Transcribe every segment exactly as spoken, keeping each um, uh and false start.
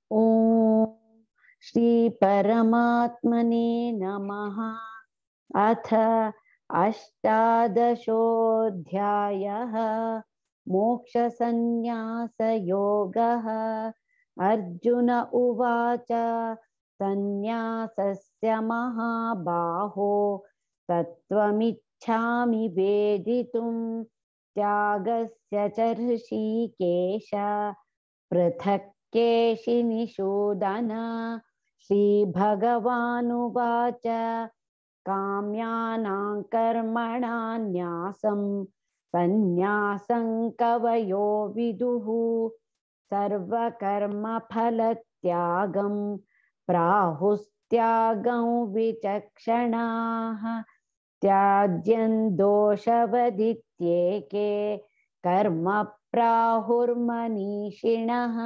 ॐ श्री परमात्मने नमः। अथ अष्टादशोऽध्यायः। मोक्षसंन्यासयोगः। अर्जुन उवाच संन्यासस्य महाबाहो तत्त्वमिच्छामि वेदितुं त्यागस्य च ऋषिकेश पृथक् केशिनिषूदन। श्रीभगवानुवाच काम्यानां कर्मणां न्यासं सन्न्यासं कवयो विदुः सर्वकर्मफलत्यागं प्राहुस्त्यागं विचक्षणाः। त्याज्यं दोषवदित्येके कर्म प्राहुर्मनीषिणः।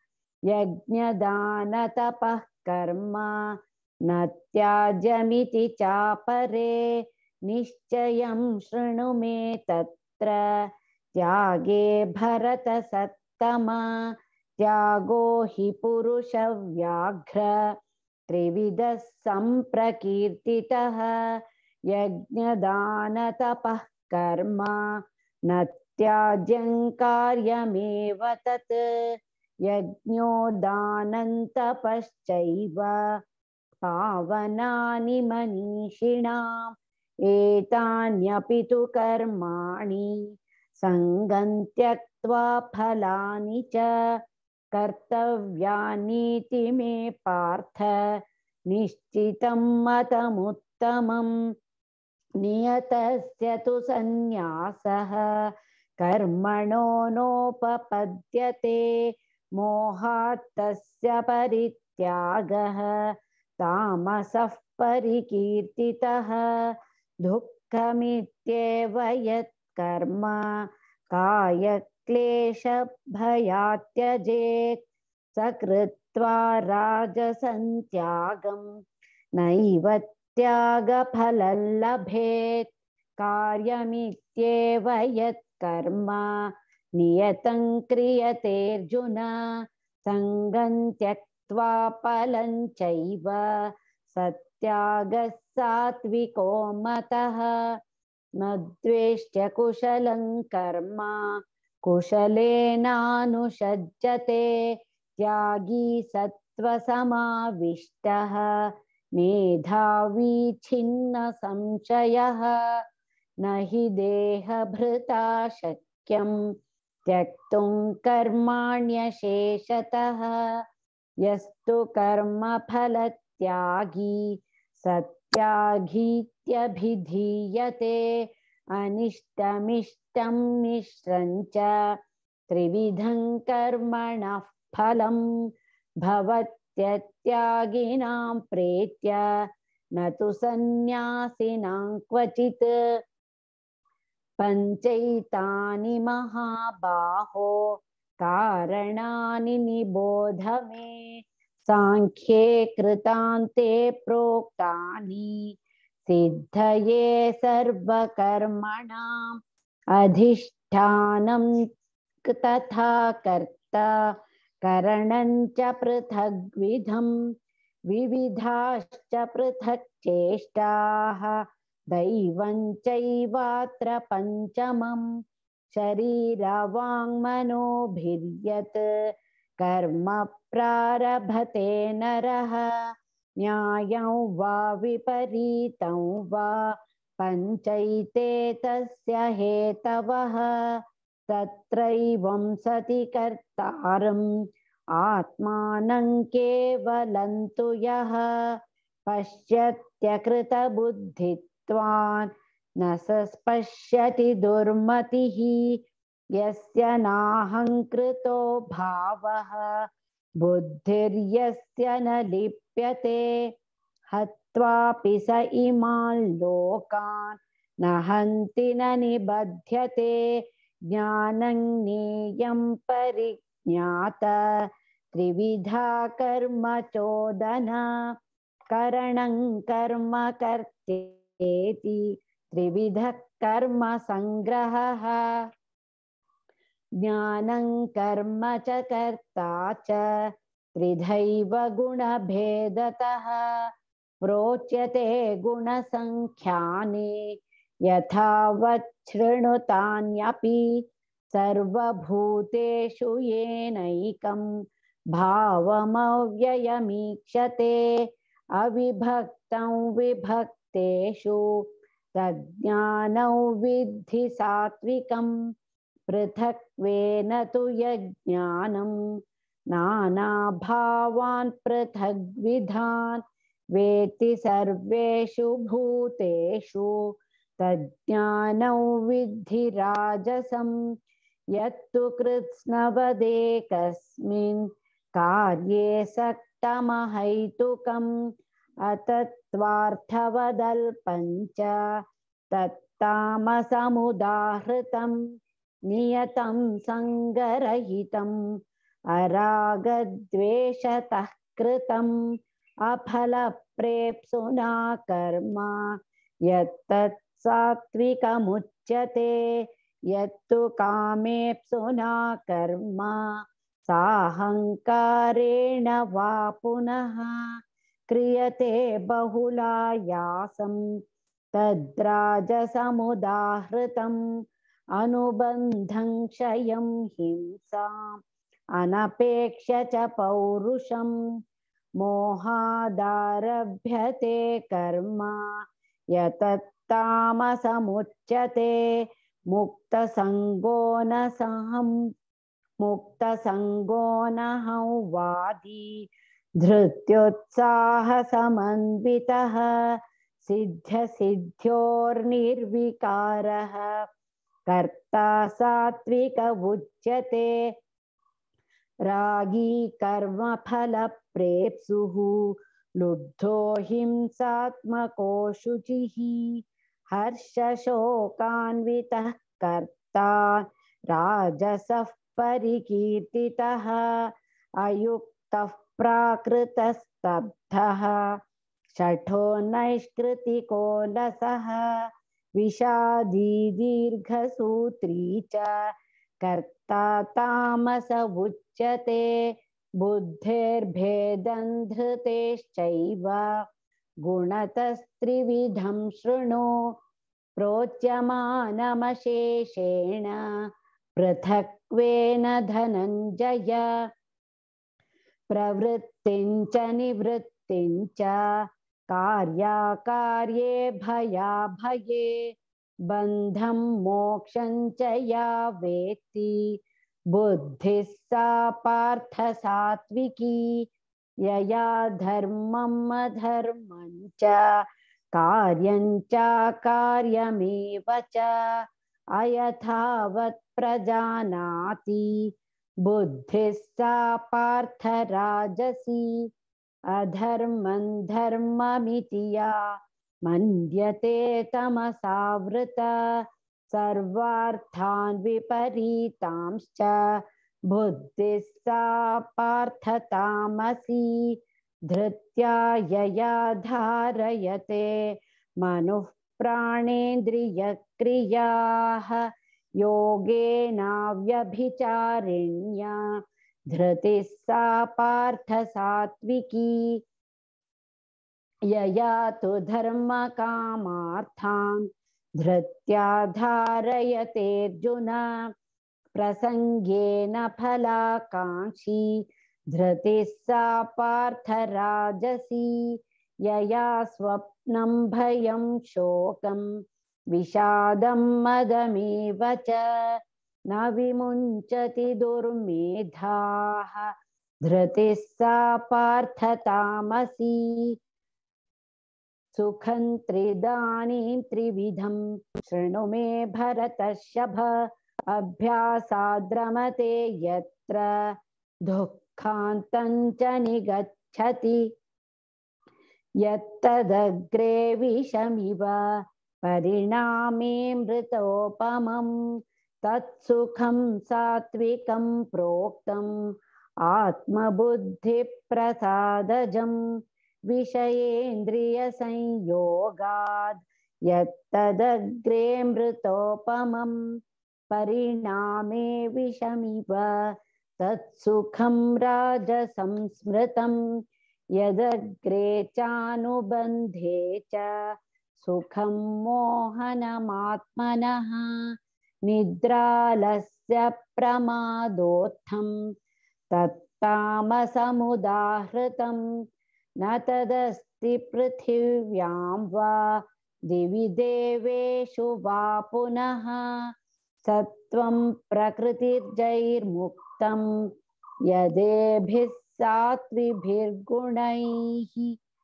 यज्ञदानतपः कर्म न त्याज्यमिति चापरे निश्चयं शृणु मे तत्र त्यागे भरतसत्तमा। त्यागो हि पुरुषव्याघ्र त्रिविधः सम्प्रकीर्तितः। यज्ञदानतपः कर्म न त्याज्यं कार्यमेव तत्। यज्ञो दानं तपश्चैव पावनानि मनीषिणाम्। एतान्यपि तु कर्माणि सङ्गं त्यक्त्वा फलानि च कर्तव्यानीति मे पार्थ निश्चितं मतमुत्तमम्। नियतस्य तु सन्न्यासः कर्मणो नोपपद्यते मोहात् तस्य परित्यागः तामसः परिकीर्तितः। दुःखमित्येव यत्कर्म कायक्लेशभयात् त्यजेत् स कृत्वा राजसं त्यागं नैव त्यागफलं लभेत्। कार्यमित्येव यत्कर्म नियतं क्रियतेऽर्जुन सङ्गं त्यक्त्वा फलं चैव सत्यागः सात्विको मतः। न द्वेष्ट्य कुशलं कर्म कुशलेनानुषज्यते त्यागी सत्त्वसमाविष्टः मेधावी छिन्न संशयः। न हि देहभृता शक्यं त्यक्तुं कर्माण्यशेषतः। यस्तु कर्मफलत्यागी सत्यागीत्यभिधीयते। अनिष्टमिष्टं मिश्रं च त्रिविधं कर्मणः फलं भवत्यत्यागिनां प्रेत्य न तु सन्न्यासिनां क्वचित्। पञ्चैतानि महाबाहो कारणानि निबोध मे सांख्ये कृतान्ते प्रोक्तानि सिद्धये सर्वकर्मणाम्। अधिष्ठानं तथा कर्ता करणं च पृथग्विधं विविधाश्च पृथक् चेष्टाः दैवं चैवात्र पञ्चमम्। शरीरवाङ्मनोभिर्यत् कर्म प्रारभते नरः न्यायं वा विपरीतं वा पञ्चैते तस्य हेतवः। तत्रैवं सति कर्तारम् आत्मानं केवलं तु यः पश्यत्यकृतबुद्धित्वान् न स पश्यति दुर्मतिः। यस्य नाहङ्कृतो भावः बुद्धिर्यस्य न लिप्यते हत्वापि स इमान् लोकान् न हन्ति न निबध्यते। ज्ञानं ज्ञेयं परिज्ञात त्रिविधा कर्म चोदना करणं कर्म कर्तेति त्रिविधः कर्म संग्रहः। ज्ञानं कर्म च कर्ता च त्रिधैव गुणभेदतः प्रोच्यते गुणसङ्ख्यानि यथावत् शृणुतान्यपि सर्वभूतेषु येनैकं भावमव्ययमीक्षते अविभक्तं विभक्तेषु तज्ज्ञानं विद्धि सात्विकं पृथक्त्वेन तु यज्ञानं नानाभावान् पृथग्विधान् वेत्ति सर्वेषु भूतेषु तज्ज्ञानं विद्धि राजसं यत्तु कृत्स्नवदेकस्मिन् कार्ये सक्तमहैतुकम् अतत्त्वार्थवदल्पञ्च तत्तामसमुदाहृतं नियतं सङ्गरहितम् अरागद्वेषतः कृतम् अफलप्रेप्सुना कर्म यत्तत् सात्विकमुच्यते यत्तु कामेप्सुना कर्म साहङ्कारेण वा पुनः क्रियते बहुलायासं तद्राजसमुदाहृतम् अनुबन्धं क्षयं हिंसाम् अनपेक्ष्य च पौरुषं मोहादारभ्यते कर्म यतत्तामसमुच्यते मुक्तसङ्गो न सहं मुक्तसङ्गो न वादी धृत्युत्साहसमन्वितः सिद्ध्यसिद्ध्योर्निर्विकारः कर्ता सात्विक उच्यते रागी कर्मफलप्रेप्सुः लुब्धो हिंसात्मको शुचिः हर्षशोकान्वितः कर्ता राजसः परिकीर्तितः अयुक्तः प्राकृतस्तब्धः शठो नैष्कृतिको लसः विषादी दीर्घसूत्री च कर्ता तामस उच्यते बुद्धेर्भेदं धृतेश्चैव गुणतस्त्रिविधं शृणु प्रोच्यमानमशेषेण पृथक्त्वेन धनञ्जय प्रवृत्तिं च निवृत्तिं च कार्याकार्ये भयाभये बन्धं मोक्षं च या वेत्ति बुद्धिः सा पार्थ सात्विकी यया धर्मम् अधर्मं च कार्यं च कार्यमेव च अयथावत् प्रजानाति बुद्धिः सा पार्थ राजसी अधर्मं धर्ममिति या मन्यते तमसावृत सर्वार्थान् विपरीतांश्च बुद्धिः सा पार्थ तामसी धृत्या यया धारयते मनुः प्राणेन्द्रियक्रियाः योगेनाव्यभिचारिण्या धृतिः सा पार्थ सात्विकी यया तु धर्मकामार्थान् धृत्या धारयतेऽर्जुन प्रसङ्गेन फलाकाङ्क्षी धृतिः सा पार्थ राजसी यया स्वप्नं भयं शोकं विषादं मदमेव च न विमुञ्चति दुर्मेधाः धृतिः सा पार्थ तामसी सुखं त्रिदानीं त्रिविधं शृणु मे भरतर्षभ अभ्यासाद्रमते यत्र दुःखान्तं च निगच्छति यत्तदग्रे विषमिव परिणामे मृतोपमं तत्सुखं सात्विकं प्रोक्तम् आत्मबुद्धिप्रसादजं विषयेन्द्रियसंयोगाद् यत्तदग्रे मृतोपमं परिणामे विषमिव तत्सुखं राजसंस्मृतं यदग्रे चानुबन्धे च सुखं मोहनमात्मनः निद्रालस्य प्रमादोत्थं तत्तामसमुदाहृतं न तदस्ति पृथिव्यां वा दिवि देवेषु वा पुनः सत्वं प्रकृतिर्जैर्मुक्तं यदेभिः सात्विभिर्गुणैः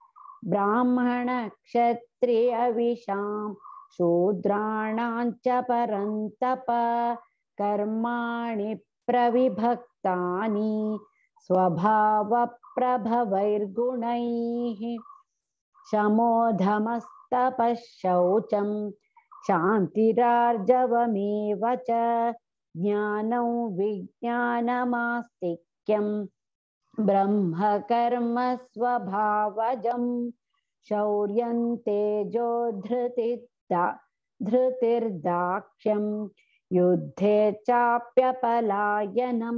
ब्राह्मणक्षत्रियविशां शूद्राणां च परन्तप कर्माणि प्रविभक्तानि स्वभावप्रभवैर्गुणैः शमोधमस्तपः शौचं क्षान्तिरार्जवमेव च ज्ञानं विज्ञानमास्तिक्यं ब्रह्मकर्म स्वभावजं शौर्यं तेजो धृतिर्दा धृतिर्दाक्ष्यं युद्धे चाप्यपलायनं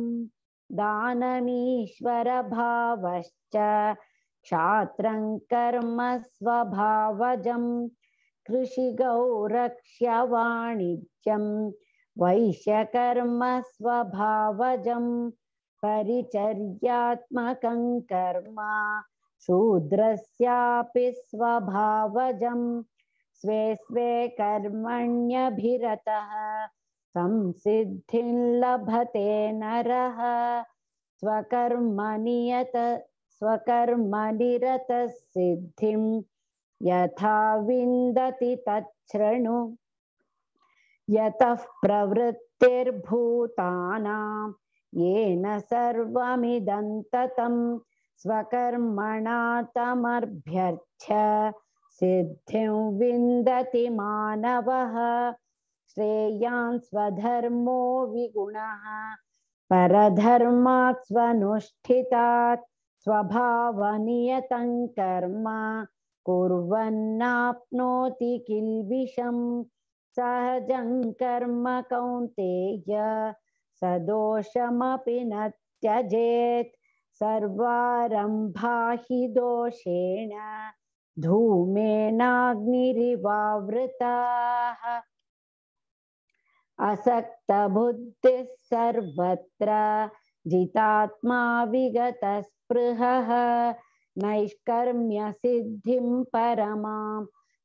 दानमीश्वरभावश्च क्षात्रं कर्म स्वभावजं कृषिगौरक्ष्य वाणिज्यं वैश्यकर्म स्वभावजं परिचर्यात्मकं कर्म शूद्रस्यापि स्वभावजं स्वे स्वे कर्मण्यभिरतः संसिद्धिं लभते नरः स्वकर्मनियत स्वकर्मनिरतः सिद्धिं यथा विन्दति तच्छृणु यतः प्रवृत्तिर्भूतानां येन सर्वमिदं ततं स्वकर्मणा तमभ्यर्च्य सिद्धिं विन्दति मानवः श्रेयान् स्वधर्मो विगुणः परधर्मात् स्वनुष्ठितात् स्वभावनियतं कर्म कुर्वन्नाप्नोति किल्बिषम् सहजं कर्म कौन्तेय सदोषमपि न त्यजेत् सर्वारम्भा हि दोषेण धूमेनाग्निरिवावृताः असक्तबुद्धिः सर्वत्र जितात्मा विगतस्पृहः नैष्कर्म्यसिद्धिं परमां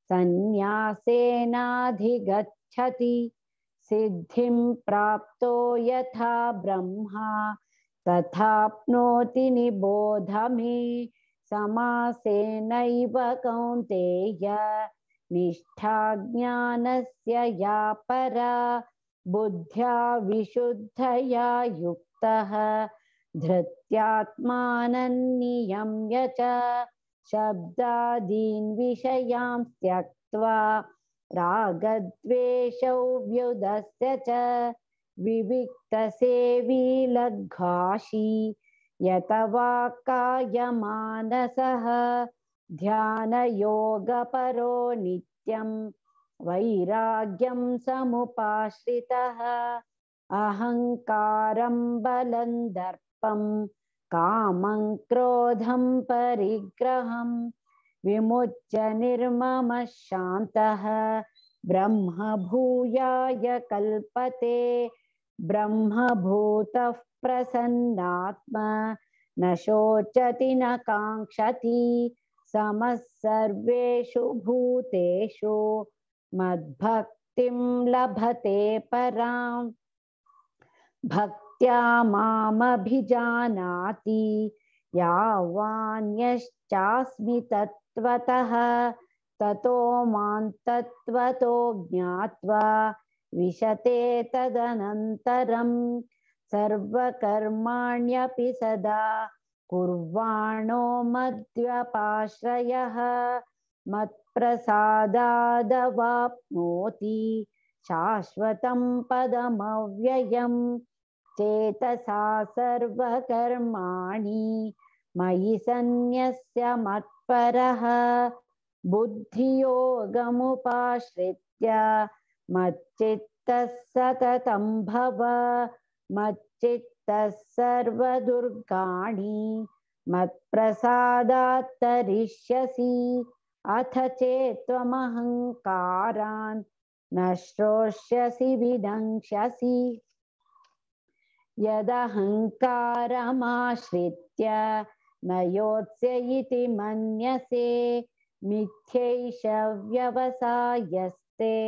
संन्यासेनाधिगच्छति सिद्धिं प्राप्तो यथा ब्रह्मा तथाप्नोति निबोध मे समासेनैव कौन्तेय निष्ठा ज्ञानस्य या परा बुद्ध्या विशुद्धया युक्तः धृत्यात्मानं नियम्य च शब्दादीन् विषयान् त्यक्त्वा रागद्वेषौ व्युदस्य च विविक्तसेवी लघ्वाशी यतवाक्कायमानसः ध्यानयोगपरो नित्यं वैराग्यं समुपाश्रितः अहङ्कारं बलं दर्पं कामं क्रोधं परिग्रहं विमुच्य निर्ममः शान्तः ब्रह्मभूयाय कल्पते ब्रह्मभूतः प्रसन्नात्मा न शोचति न काङ्क्षति समः सर्वेषु भूतेषु मद्भक्तिं लभते पराम् भक्त्या मामभिजानाति यावान्यश्चास्मि तत्त्वतः ततो मां तत्त्वतो ज्ञात्वा विशते तदनन्तरं सर्वकर्माण्यपि सदा कुर्वाणो मद्व्यपाश्रयः मत्प्रसादादवाप्नोति शाश्वतं पदमव्ययम् चेतसा सर्वकर्माणि मयि सन्न्यस्य मत्परः बुद्धियोगमुपाश्रित्य मच्चित्तः सततं भव मच्चित्त विमुक्तः सर्वदुर्गाणि मत्प्रसादात् तरिष्यसि अथ चेत्त्वमहङ्कारान् न श्रोष्यसि विनङ्क्ष्यसि यदहङ्कारमाश्रित्य न योत्स्य इति मन्यसे मिथ्यैष व्यवसायस्ते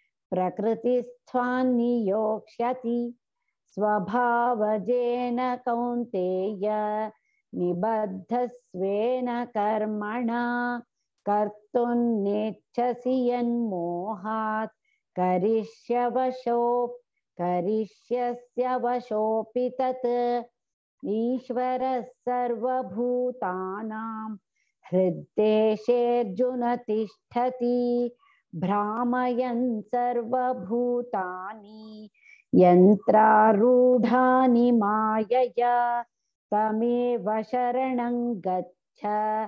प्रकृतिस्थान्नियोक्ष्यति स्वभावजेन कौन्तेय निबद्धस्वेन कर्मणा कर्तुं नेच्छसि यन्मोहात् करिष्यवशो करिष्यस्य वशोऽपि तत् ईश्वरः सर्वभूतानां हृद्देशेऽर्जुन तिष्ठति भ्रामयन् सर्वभूतानि यन्त्रारूढानि मायया तमेव शरणं गच्छ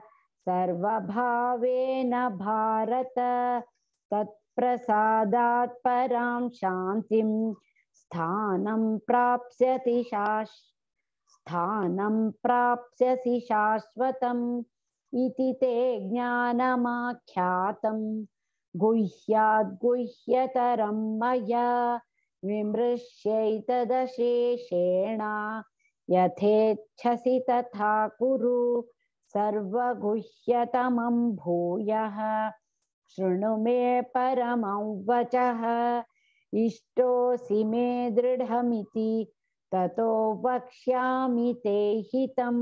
सर्वभावेन भारत तत्प्रसादात् परां शान्तिं स्थानं प्राप्स्यति शाश् स्थानं प्राप्स्यसि शाश्वतम् इति ते ज्ञानमाख्यातं गुह्याद् गुह्यतरं मया विमृश्यैतदशेषेण यथेच्छसि तथा कुरु सर्वगुह्यतमं भूयः शृणु मे परमं वचः इष्टोऽसि मे दृढमिति ततो वक्ष्यामि ते हितम्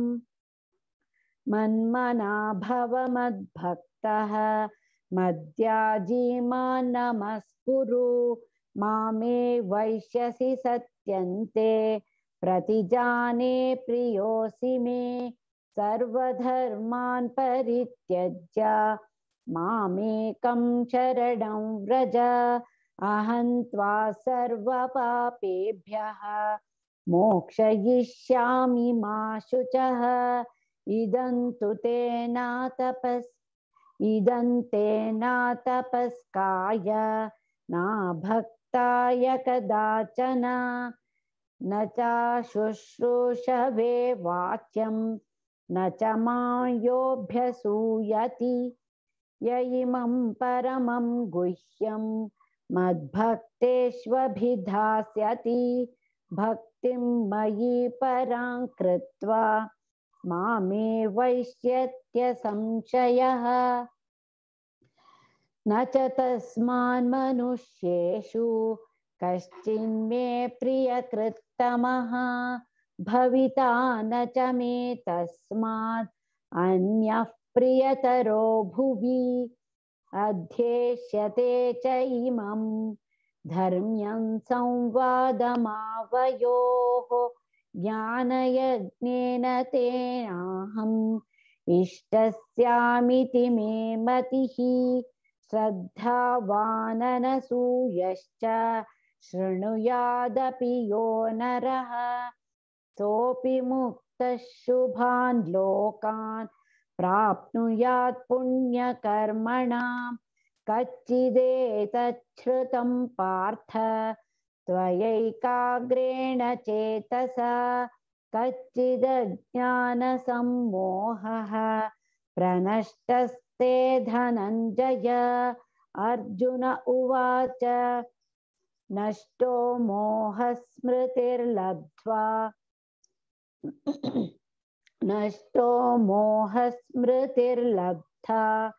मन्मना भव मद्भक्तः मद्याजी मां नमस्कुरु मामे वैष्यसि सत्यन्ते प्रतिजाने प्रियोऽसि मे सर्वधर्मान् परित्यज्य मामेकं शरणं व्रज अहं त्वा सर्वपापेभ्यः मोक्षयिष्यामि मा शुचः इदं तु ते नातपस् इदं ते नातपस्काय न भक्ताय कदाचन न च शुश्रूषवे वाक्यं न च मां योऽभ्यसूयति य इमं परमं गुह्यं मद्भक्तेष्वभिधास्यति भक्तिं मयि परां कृत्वा मामे वैष्यत्य संशयः न च तस्मान् मनुष्येषु कश्चिन्मे प्रियकृत्तमः भविता न च मे तस्मात् अन्यः प्रियतरो भुवि अध्येष्यते च इमं धर्म्यं संवादमावयोः ज्ञानयज्ञेन तेनाहम् इष्टस्यामिति मे मतिः श्रद्धावाननसूयश्च शृणुयादपि यो नरः सोऽपि मुक्तः शुभान् लोकान् प्राप्नुयात् पुण्यकर्मणां कच्चिदेतच्छ्रुतं पार्थ त्वयैकाग्रेण चेतसा कच्चिदज्ञानसम्मोहः प्रनष्टस्ते धनञ्जय अर्जुन उवाच नष्टो मोहस्मृतिर्लब्ध्वा नष्टो मोहस्मृतिर्लब्धा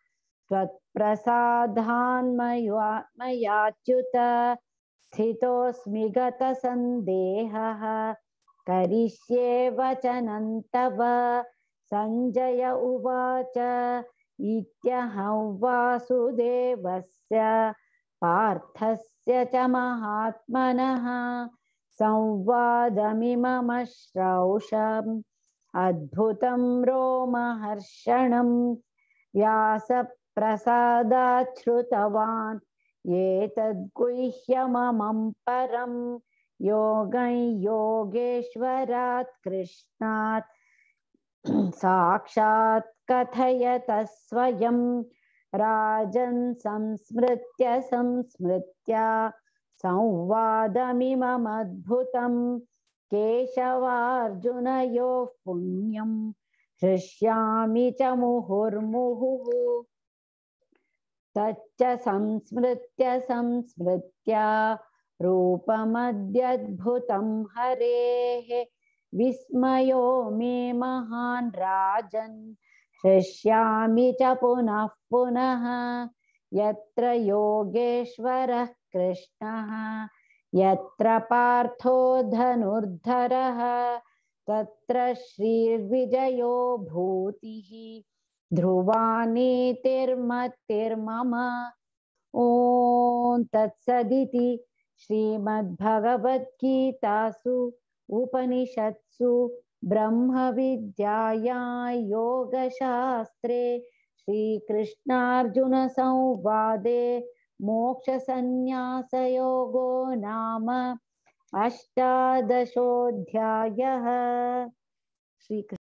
त्वत्प्रसादान्मयाच्युत स्थितोऽस्मि गतसन्देहः करिष्ये वचनं तव सञ्जय उवाच इत्यहं वासुदेवस्य पार्थस्य च महात्मनः संवादमिममश्रौषम् अद्भुतं रोमहर्षणं व्यासप्रसादात् श्रुतवान् एतद्गुह्यममं परं योगं योगेश्वरात् कृष्णात् साक्षात् कथयतः स्वयं राजन् संस्मृत्य संस्मृत्य संवादमिममद्भुतं केशवार्जुनयोः पुण्यं हृष्यामि च मुहुर्मुहुः तच्च संस्मृत्य संस्मृत्य रूपमद्यद्भुतं हरेः विस्मयो मे महान् राजन् हृष्यामि च पुनः पुनः यत्र योगेश्वरः कृष्णः यत्र पार्थो धनुर्धरः तत्र श्रीर्विजयो भूतिः ध्रुवा नीतिर्मतिर्मम। ॐ तत्सदिति श्रीमद्भगवद्गीतासु उपनिषत्सु ब्रह्मविद्यायां योगशास्त्रे श्रीकृष्णार्जुनसंवादे मोक्षसंन्यासयोगो नाम अष्टादशोऽध्यायः। श्री